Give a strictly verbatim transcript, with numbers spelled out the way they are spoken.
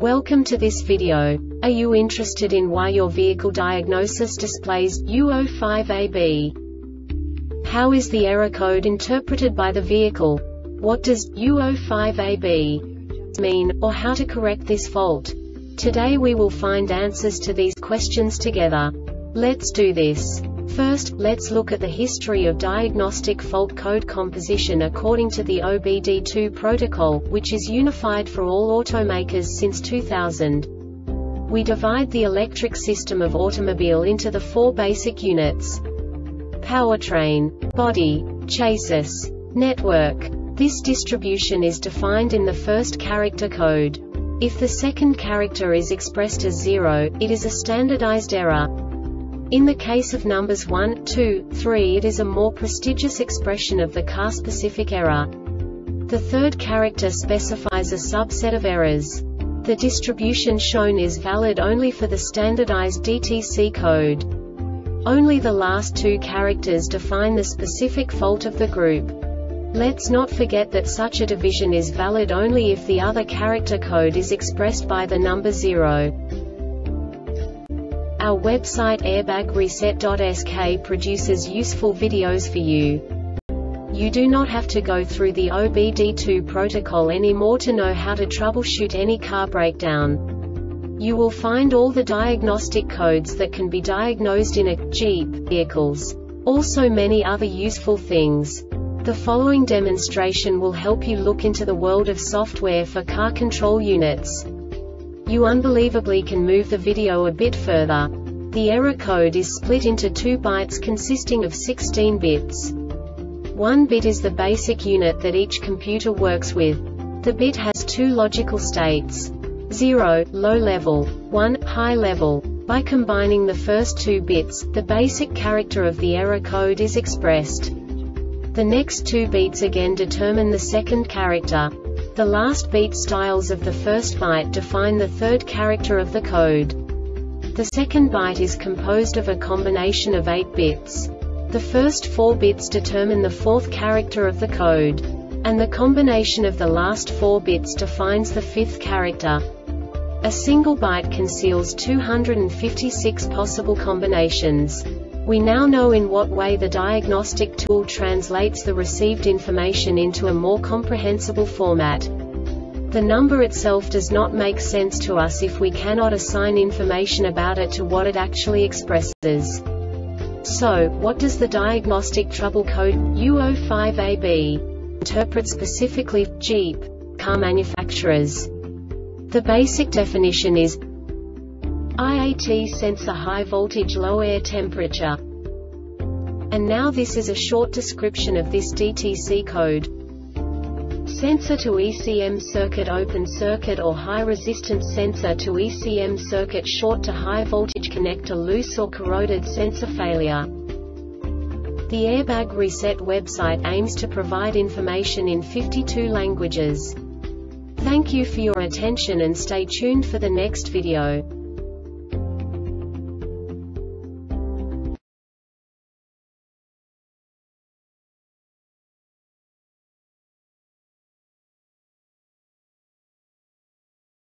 Welcome to this video. Are you interested in why your vehicle diagnosis displays U zero five A B? How is the error code interpreted by the vehicle? What does U zero five A B mean, or how to correct this fault? Today we will find answers to these questions together. Let's do this. First, let's look at the history of diagnostic fault code composition according to the O B D two protocol, which is unified for all automakers since two thousand. We divide the electric system of automobile into the four basic units: powertrain, body, chassis, network. This distribution is defined in the first character code. If the second character is expressed as zero, it is a standardized error. In the case of numbers one, two, three, it is a more prestigious expression of the car-specific error. The third character specifies a subset of errors. The distribution shown is valid only for the standardized D T C code. Only the last two characters define the specific fault of the group. Let's not forget that such a division is valid only if the other character code is expressed by the number zero. Our website airbag reset dot S K produces useful videos for you. You do not have to go through the O B D two protocol anymore to know how to troubleshoot any car breakdown. You will find all the diagnostic codes that can be diagnosed in a Jeep vehicles. Also many other useful things. The following demonstration will help you look into the world of software for car control units. You unbelievably can move the video a bit further. The error code is split into two bytes consisting of sixteen bits. One bit is the basic unit that each computer works with. The bit has two logical states: zero, low level, one, high level. By combining the first two bits, the basic character of the error code is expressed. The next two beats again determine the second character. The last beat styles of the first byte define the third character of the code. The second byte is composed of a combination of eight bits. The first four bits determine the fourth character of the code. And the combination of the last four bits defines the fifth character. A single byte conceals two hundred fifty-six possible combinations. We now know in what way the diagnostic tool translates the received information into a more comprehensible format. The number itself does not make sense to us if we cannot assign information about it to what it actually expresses. So, what does the diagnostic trouble code U zero five A B interpret specifically for Jeep car manufacturers? The basic definition is I A T sensor high voltage low air temperature. And now this is a short description of this D T C code. Sensor to E C M circuit open circuit or high resistance sensor to E C M circuit short to high voltage connector loose or corroded sensor failure. The Airbag Reset website aims to provide information in fifty-two languages. Thank you for your attention and stay tuned for the next video.